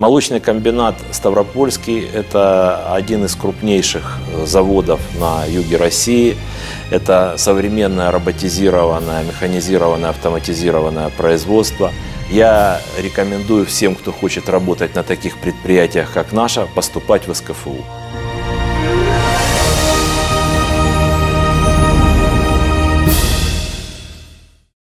Молочный комбинат Ставропольский – это один из крупнейших заводов на юге России. Это современное роботизированное, механизированное, автоматизированное производство. Я рекомендую всем, кто хочет работать на таких предприятиях, как наше, поступать в СКФУ.